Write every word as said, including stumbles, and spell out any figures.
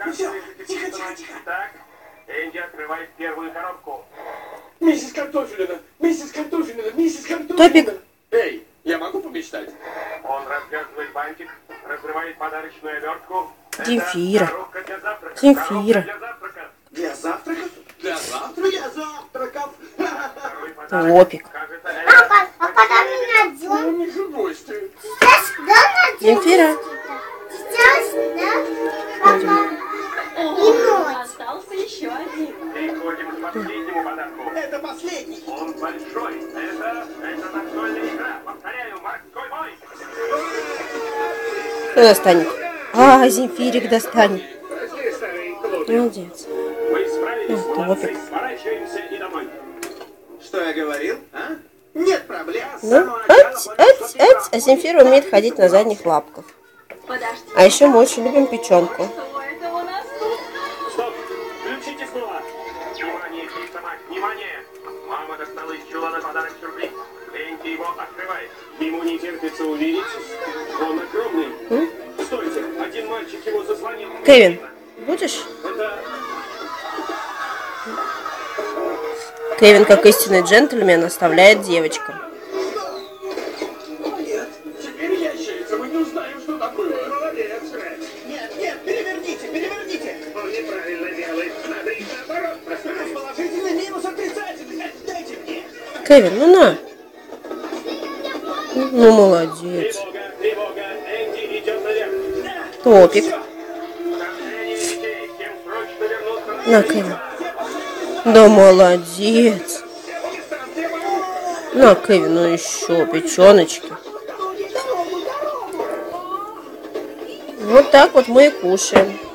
Все, тихо, тихо, тихо. Так, Энди открывает первую коробку. Миссис Картофелина, миссис Картофелина, миссис Картофелина. Топик. Эй, я могу помечтать? Он развязывает бантик, разрывает подарочную обертку. Земфира. Это коробка для завтрака. Земфира. Коробка Для для завтрака. завтраков? Для завтраков? Для завтраков. Второй подарок. Топик. Кажется, это Папа, а когда мы найдем? У них же гости. Сейчас, да, найдем? Земфира. Сейчас, да? Папа. И ночь. Остался еще один. переходим к последнему подарку. Это последний. Он большой. Это, это настольная игра. Повторяю, морской бой. Кто достанет? А, Земфирик достанет. Прости, старый клуб. Молодец. Мы справились, Ну, молодцы. топик. Сворачиваемся и домой. Что я говорил, а? Нет проблем. Ну, ать, ать, ать. А Земфира умеет ходить на задних лапках. Подожди. А еще мы очень любим печенку. Что это у нас тут? Стоп! Включите снова! Внимание, Пиксамак, внимание! Мама достала из чулана подарок-сюрприз. Энди его открывает. Ему не терпится увидеть. Он огромный. М? Стойте, один мальчик его заслонил. Кевин, будешь? Это... Кевин, как истинный джентльмен, оставляет девочкам. Нет, теперь ящерица, мы не узнаем, что такое. Молодец, Ред. Нет, нет, переверните, переверните. Он неправильно делает. Надо их наоборот поставить. Положительный минус отрицательный. Дайте мне. Кевин, ну на. Ну, молодец. Тревога, тревога. Энди идет наверх. Топик. Вторжение детей. Всем срочно вернуться На, Кевин. Да молодец. На, Кевин, ну еще печеночки. Вот так вот мы и кушаем.